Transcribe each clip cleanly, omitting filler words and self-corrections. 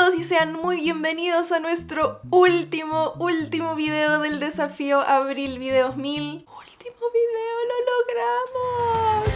todos y sean muy bienvenidos a nuestro último video del desafío Abril Videos 1000. ¡Último video! ¡Lo logramos!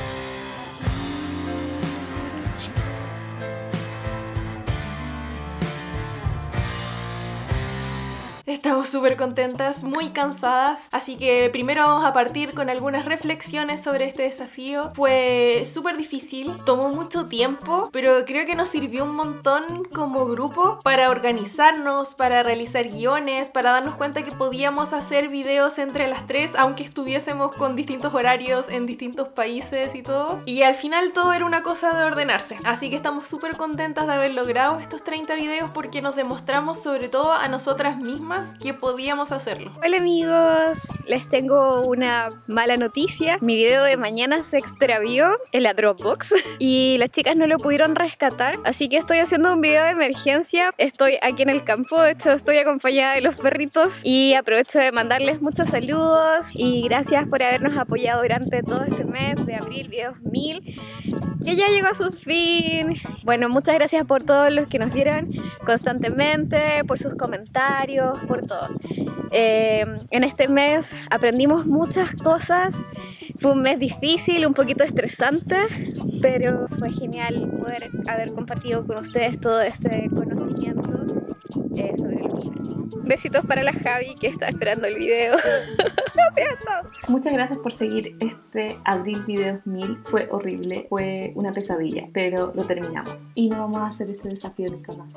Estamos súper contentas, muy cansadas, así que primero vamos a partir con algunas reflexiones sobre este desafío. Fue súper difícil, tomó mucho tiempo, pero creo que nos sirvió un montón como grupo para organizarnos, para realizar guiones, para darnos cuenta que podíamos hacer videos entre las tres, aunque estuviésemos con distintos horarios en distintos países y todo. Y al final todo era una cosa de ordenarse, así que estamos súper contentas de haber logrado estos 30 videos porque nos demostramos sobre todo a nosotras mismas que podíamos hacerlo. Hola amigos, les tengo una mala noticia. Mi video de mañana se extravió en la Dropbox y las chicas no lo pudieron rescatar, así que estoy haciendo un video de emergencia. Estoy aquí en el campo, de hecho estoy acompañada de los perritos y aprovecho de mandarles muchos saludos y gracias por habernos apoyado durante todo este mes de Abril Videos 1000, que ya llegó a su fin. Bueno, muchas gracias por todos los que nos vieron constantemente, por sus comentarios, por todo. En este mes aprendimos muchas cosas. Fue un mes difícil, un poquito estresante, pero fue genial poder haber compartido con ustedes todo este conocimiento sobre el universo. Besitos para la Javi que está esperando el video. Lo siento. Muchas gracias por seguir este Abril Videos 1000. Fue horrible, fue una pesadilla, pero lo terminamos. Y no vamos a hacer este desafío nunca más.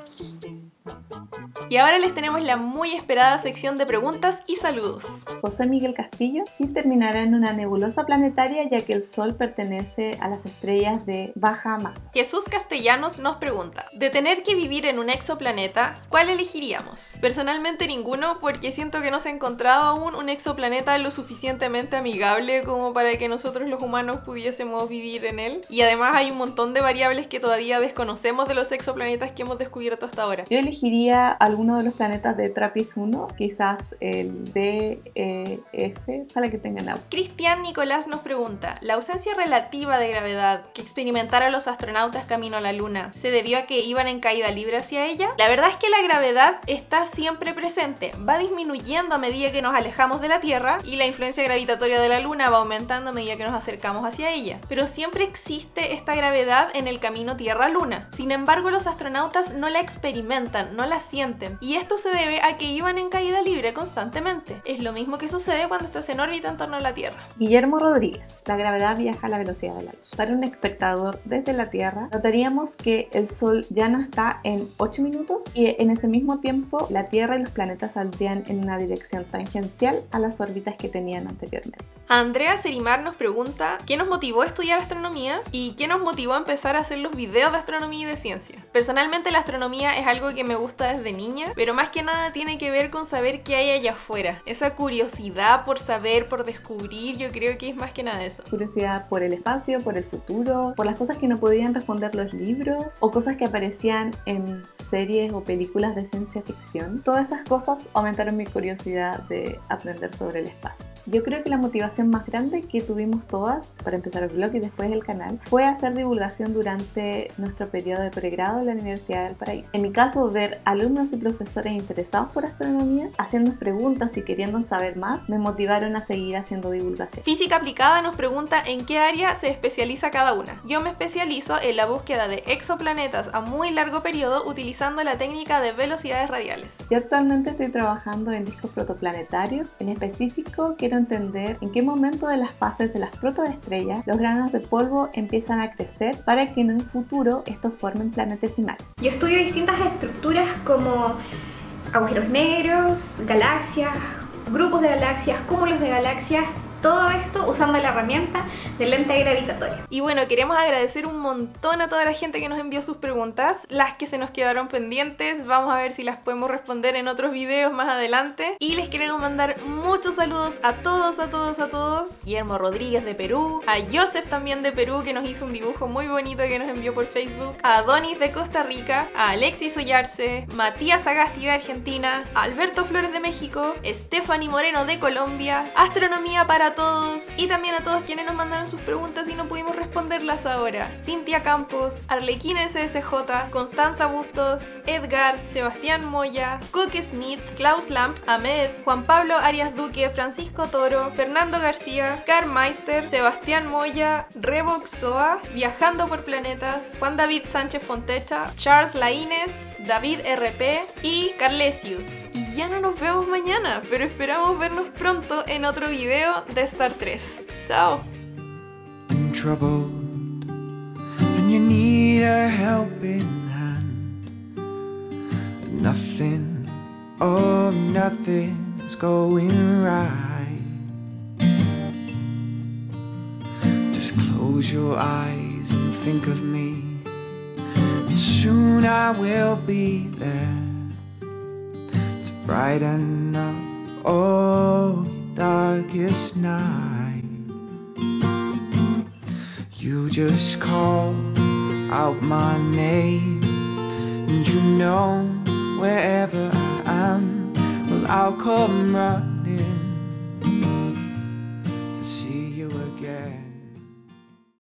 Y ahora les tenemos la muy esperada sección de preguntas y saludos. José Miguel Castillo sí terminará en una nebulosa planetaria ya que el Sol pertenece a las estrellas de baja masa. Jesús Castellanos nos pregunta: de tener que vivir en un exoplaneta, ¿cuál elegiríamos? Personalmente ninguno, porque siento que no se ha encontrado aún un exoplaneta lo suficientemente amigable como para que nosotros los humanos pudiésemos vivir en él. Y además hay un montón de variables que todavía desconocemos de los exoplanetas que hemos descubierto hasta ahora. Yo elegiría alguno de los planetas de TRAPPIST-1, quizás el D, E, F, para que tengan agua. Cristian Nicolás nos pregunta: ¿la ausencia relativa de gravedad que experimentaron los astronautas camino a la Luna se debió a que iban en caída libre hacia ella? La verdad es que la gravedad está siempre presente, va disminuyendo a medida que nos alejamos de la Tierra y la influencia gravitatoria de la Luna va aumentando a medida que nos acercamos hacia ella, pero siempre existe esta gravedad en el camino Tierra-Luna. Sin embargo, los astronautas no la experimentan, no la sienten, y esto se debe a que iban en caída libre constantemente. Es lo mismo que sucede cuando estás en órbita en torno a la Tierra. Guillermo Rodríguez: la gravedad viaja a la velocidad de la luz. Para un espectador desde la Tierra, notaríamos que el Sol ya no está en 8 minutos y en ese mismo tiempo la Tierra y los planetas saldrían en una dirección tangencial a las órbitas que tenían anteriormente. Andrea Serimar nos pregunta: ¿qué nos motivó a estudiar astronomía y qué nos motivó a empezar a hacer los videos de astronomía y de ciencia? Personalmente la astronomía es algo que me gusta desde niña, pero más que nada tiene que ver con saber qué hay allá afuera. Esa curiosidad por saber, por descubrir, yo creo que es más que nada eso. Curiosidad por el espacio, por el futuro, por las cosas que no podían responder los libros o cosas que aparecían en series o películas de ciencia ficción. Todas esas cosas aumentaron mi curiosidad de aprender sobre el espacio. Yo creo que la motivación más grande que tuvimos todas para empezar el blog y después el canal fue hacer divulgación durante nuestro periodo de pregrado en la Universidad del Paraíso. En mi caso, ver alumnos y profesores interesados por astronomía haciendo preguntas y queriendo saber más me motivaron a seguir haciendo divulgación. Física Aplicada nos pregunta en qué área se especializa cada una. Yo me especializo en la búsqueda de exoplanetas a muy largo periodo utilizando la técnica de velocidades radiales. Yo actualmente estoy trabajando en discos protoplanetarios. En específico, quiero entender en qué momento de las fases de las protoestrellas los granos de polvo empiezan a crecer para que en un futuro estos formen planetesimales. Yo estudio distintas estructuras como agujeros negros, galaxias, grupos de galaxias, cúmulos de galaxias. Todo esto usando la herramienta de lente gravitatoria. Y bueno, queremos agradecer un montón a toda la gente que nos envió sus preguntas, las que se nos quedaron pendientes. Vamos a ver si las podemos responder en otros videos más adelante. Y les queremos mandar muchos saludos a todos. Guillermo Rodríguez de Perú, a Joseph también de Perú, que nos hizo un dibujo muy bonito que nos envió por Facebook, a Adonis de Costa Rica, a Alexis Ollarse, Matías Agasti de Argentina, a Alberto Flores de México, Stephanie Moreno de Colombia, Astronomía para a todos y también a todos quienes nos mandaron sus preguntas y no pudimos responderlas ahora. Cintia Campos, Arlequina SSJ, Constanza Bustos, Edgar, Sebastián Moya, Coque Smith, Klaus Lamp, Ahmed, Juan Pablo Arias Duque, Francisco Toro, Fernando García, Carmeister, Sebastián Moya, Revox Soa, Viajando por Planetas, Juan David Sánchez Fontecha, Charles Laínez, David RP y Carlesius. Y ya no nos vemos mañana, pero esperamos vernos pronto en otro video de Star 3. Chao. In trouble, and you need a helping hand. Nothing, oh nothing's going right. Just close your eyes and think of me, and soon I will be there to brighten up all darkest night. You just call out my name, and you know wherever I am, well I'll come running.